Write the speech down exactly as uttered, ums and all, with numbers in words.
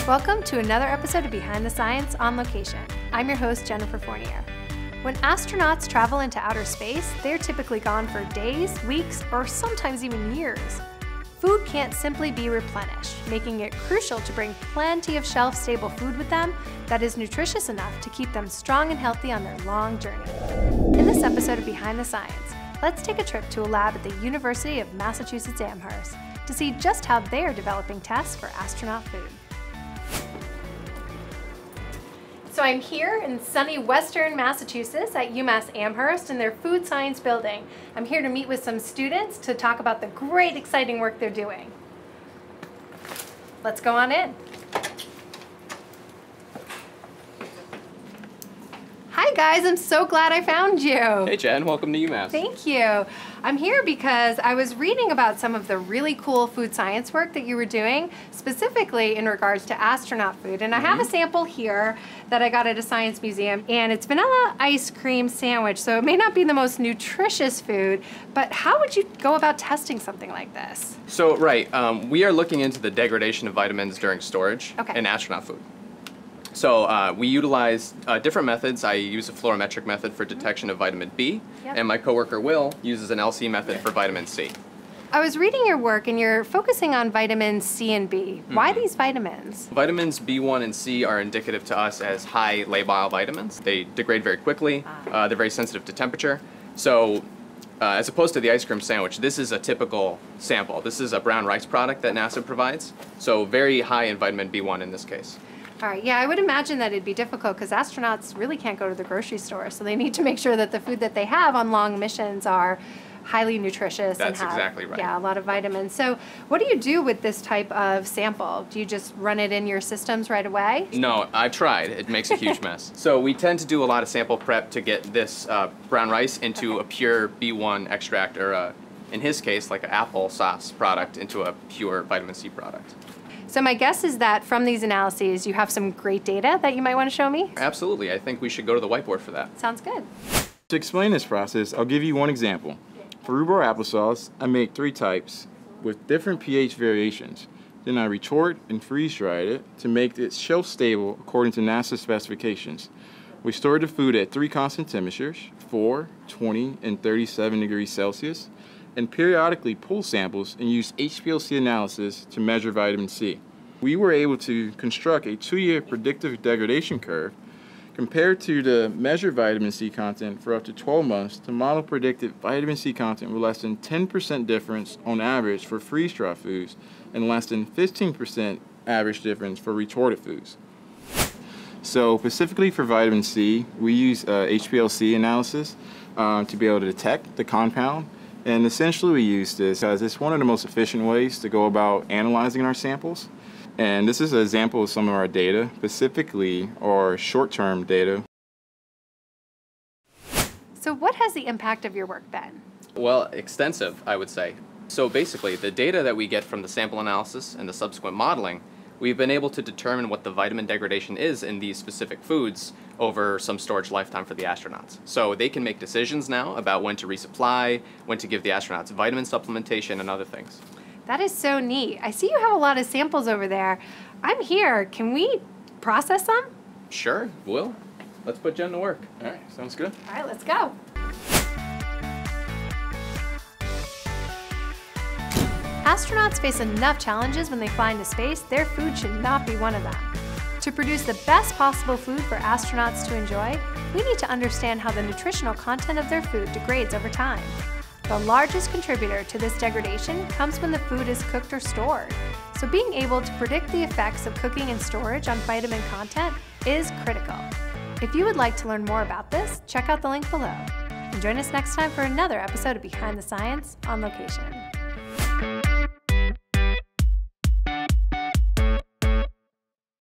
Welcome to another episode of Behind the Science on Location. I'm your host, Jennifer Fournier. When astronauts travel into outer space, they're typically gone for days, weeks, or sometimes even years. Food can't simply be replenished, making it crucial to bring plenty of shelf-stable food with them that is nutritious enough to keep them strong and healthy on their long journey. In this episode of Behind the Science, let's take a trip to a lab at the University of Massachusetts-Amherst to see just how they're developing tests for astronaut food. So I'm here in sunny Western Massachusetts at UMass-Amherst in their food science building. I'm here to meet with some students to talk about the great, exciting work they're doing. Let's go on in. Hi guys, I'm so glad I found you. Hey Jen, welcome to UMass. Thank you. I'm here because I was reading about some of the really cool food science work that you were doing, specifically in regards to astronaut food. And I have a sample here that I got at a science museum, and it's vanilla ice cream sandwich, so it may not be the most nutritious food, but how would you go about testing something like this? So, right, um, we are looking into the degradation of vitamins during storage Okay. in astronaut food. So uh, we utilize uh, different methods. I use a fluorometric method for detection of vitamin B, Yep. and my coworker Will uses an L C method for vitamin C. I was reading your work, and you're focusing on vitamins C and B. Why Mm-hmm. these vitamins? Vitamins B one and C are indicative to us as high labile vitamins. They degrade very quickly. Uh, they're very sensitive to temperature. So uh, as opposed to the ice cream sandwich, this is a typical sample. This is a brown rice product that NASA provides. So very high in vitamin B one in this case. All right, yeah, I would imagine that it'd be difficult because astronauts really can't go to the grocery store, so they need to make sure that the food that they have on long missions are highly nutritious. That's and have, exactly right. Yeah, a lot of vitamins. So what do you do with this type of sample? Do you just run it in your systems right away? No, I've tried. It makes a huge mess. So we tend to do a lot of sample prep to get this uh, brown rice into a pure B one extract, or a, in his case, like an apple sauce product into a pure vitamin C product. So my guess is that from these analyses, you have some great data that you might want to show me? Absolutely. I think we should go to the whiteboard for that. Sounds good. To explain this process, I'll give you one example. For rhubarb applesauce, I make three types with different pH variations. Then I retort and freeze-dried it to make it shelf-stable according to NASA specifications. We store the food at three constant temperatures, four, twenty, and thirty-seven degrees Celsius, and periodically pull samples and use H P L C analysis to measure vitamin C. We were able to construct a two-year predictive degradation curve compared to the measured vitamin C content for up to twelve months to model predicted vitamin C content with less than ten percent difference on average for freeze-dried foods and less than fifteen percent average difference for retorted foods. So specifically for vitamin C, we use uh, H P L C analysis uh, to be able to detect the compound. And essentially we use this because it's one of the most efficient ways to go about analyzing our samples. And this is an example of some of our data, specifically our short-term data. So what has the impact of your work been? Well, extensive, I would say. So basically, the data that we get from the sample analysis and the subsequent modeling, we've been able to determine what the vitamin degradation is in these specific foods over some storage lifetime for the astronauts. So they can make decisions now about when to resupply, when to give the astronauts vitamin supplementation, and other things. That is so neat. I see you have a lot of samples over there. I'm here. Can we process them? Sure, Will. Let's put Jen to work. All right, sounds good. All right, let's go. Astronauts face enough challenges when they fly into space. Their food should not be one of them. To produce the best possible food for astronauts to enjoy, we need to understand how the nutritional content of their food degrades over time. The largest contributor to this degradation comes when the food is cooked or stored. So being able to predict the effects of cooking and storage on vitamin content is critical. If you would like to learn more about this, check out the link below. And join us next time for another episode of Behind the Science on Location.